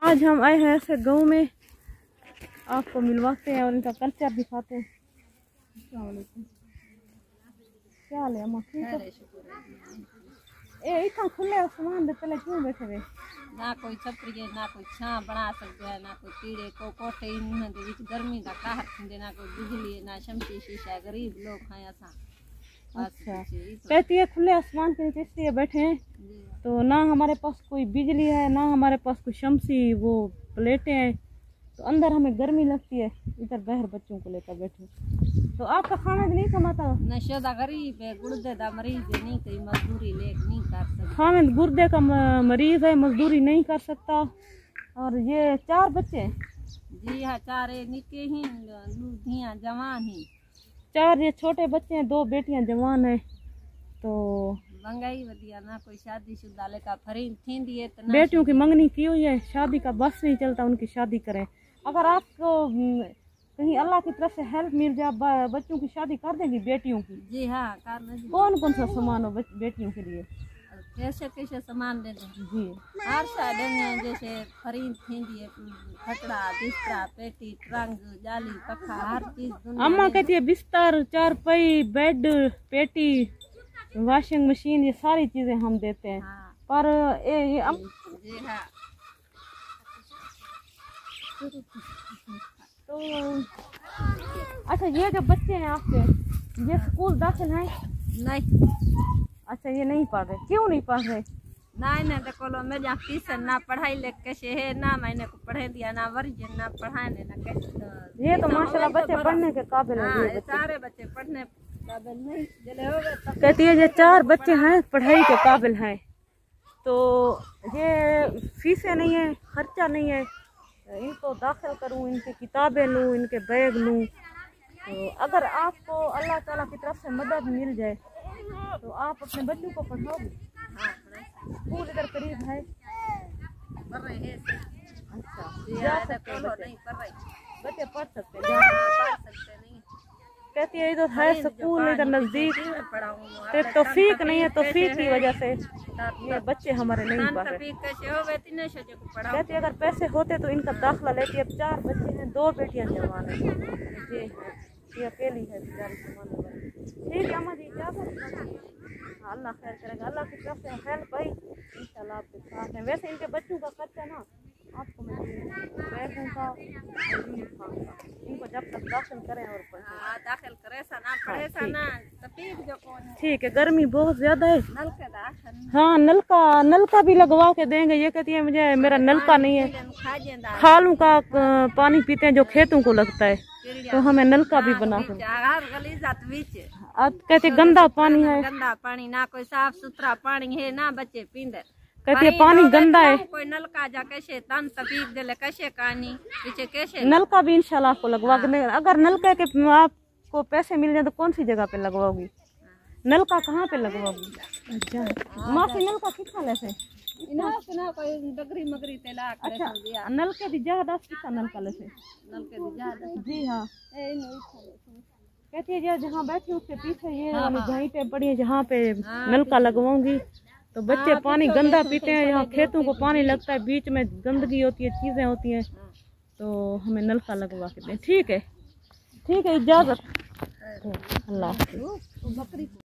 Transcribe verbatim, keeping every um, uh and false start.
आज हम आए हैं ऐसे गांव में, आपको मिलवाते हैं और इनका कल्चर दिखाते हैं। अस्सलाम वालेकुम, क्या हाल है अम्मा? ठीक है। ए इतना खुले आसमान दे तले क्यों बैठे हुए? ना कोई छपरी है, ना कोई छां बना सकते हैं, ना कोई कीड़े को कोठे इन्हें दे विच गर्मी का कहर थींदे, ना कोई बिजली है, ना शमसी शीशा, गरीब लोग हैं असा। अच्छा, कहती है खुले आसमान के नीचे इसलिए बैठे हैं तो ना हमारे पास कोई बिजली है, ना हमारे पास कोई शमसी वो प्लेटें हैं, तो अंदर हमें गर्मी लगती है। इधर बाहर बच्चों को लेकर बैठे। तो आपका खाना भी नहीं कमाता? नशेदा गरीब है, गुर्दे दा मरीज है, नहीं कोई मजदूरी ले नहीं कर सकता। खामिद गुर्दे का मरीज है, मजदूरी नहीं कर सकता। और ये चार बच्चे? जी हाँ, चार निके ही लूधियाँ जवान ही। चार ये छोटे बच्चे हैं, दो बेटियां जवान है। तो मंगाई वधिया, ना कोई शादी शुदा लेका फरी थी दिए तो बेटियों की मंगनी की हुई है, शादी का बस नहीं चलता, उनकी शादी करें। अगर आपको कहीं अल्लाह की तरफ से हेल्प मिल जाए, बच्चों की शादी कर देंगी बेटियों की? जी हाँ, कर। कौन कौन सा सामान हो बेटियों के लिए? कैसे कैसे सामान दे दें जी? हर शादी में जैसे खरीद थी दिए, खटड़ा, बिस्तर, पेटी, ट्रंक, जाली, पखा, हर चीज। अम्मा कहती है बिस्तर, चारपाई, बेड, पेटी, वॉशिंग मशीन, ये सारी चीजें हम देते हैं। हाँ। पर ए, ये अम... जी हाँ। तो अच्छा, ये जो बच्चे हैं आपके, ये स्कूल दाखिल हैं? नहीं। अच्छा, ये नहीं पढ़ रहे? क्यों नहीं पढ़ रहे? ना इन्हें देखो लो, मैं जहाँ फीस ना पढ़ाई ले कैसे है, ना मैंने को पढ़े दिया, ना वर्ज ना पढ़ाने ना कैसे। ये तो माशाल्लाह बच्चे पढ़ने के काबिल हैं। सारे बच्चे पढ़ने काबिल नहीं जले हो गए। कहती है ये चार बच्चे हैं पढ़ाई के काबिल हैं, तो ये फीसें नहीं है, खर्चा नहीं है, इनको दाखिल करूं, इनकी किताबें लूं, इनके बैग लूं। तो अगर आपको अल्लाह ताला की तरफ से मदद मिल जाए तो आप अपने बच्चों को पढ़ाओगे? हाँ, स्कूल इधर करीब है? पढ़ रहे हैं। अच्छा, जा सकते हैं बच्चे? नहीं पढ़ रहे, बच्चे पढ़ सकते हैं, पढ़ सकते नहीं। कहती है इधर है स्कूल, इधर नजदीक, तो तौफीक नहीं है, तौफीक की वजह से ये बच्चे हमारे नहीं पढ़ रहे। कहती है अगर पैसे होते तो इनका दाखिला लेती। अब चार बच्चे हैं, दो बेटियां जवान हैं, ये ये अकेली है बेचारी कमाने वाली। ठीक है अम्मा जी, इजाज़त। अल्लाह खैर करेगा, अल्लाह की तरफ से हेल्प आई इंशाल्लाह आपके साथ है। वैसे इनके बच्चों का खर्चा ना आपको मैं बैगों का, इनको जब तक दाखिल करें और हाँ, दाखिल करें सा ना पढ़े सा ना तफीक जो कौन। ठीक है, गर्मी बहुत ज्यादा है। नलके दाखिल, हाँ, नलका नलका भी लगवा के देंगे। ये कहती है मुझे मेरा नलका नहीं है, खालों का पानी पीते हैं जो खेतों को लगता है, तो हमें नलका भी बना के। कहते गंदा पानी है, गंदा पानी, ना कोई साफ सुथरा पानी है, ना बच्चे पींदे। कहती है पानी गंदा है। कोई नलका जा कैसे तन तपीक दे कैसे कहानी पीछे कैसे। नलका भी इंशाल्लाह आपको लगवा के देंगे। अगर नलका के आपको पैसे मिल जाए तो कौन सी जगह पे लगवाओगी? नलका कहाँ पे लगवाओगी? अच्छा, मासी नलका कितना लेसे? ना कोई डगरी मगरी तेला। अच्छा, नलके दी ज्यादा कितना नलका लेसे? नलके दी ज्यादा। जी हाँ। कहती है जहाँ बैठी उसके पीछे ये घाई पे पड़ी है, जहाँ पे नलका लगवाऊंगी तो बच्चे पानी गंदा पीते हैं। यहाँ खेतों को पानी लगता है, बीच में गंदगी होती है, चीजें होती हैं, तो हमें नलका लगवा के दें। ठीक है, ठीक है, इजाजत। अल्लाह।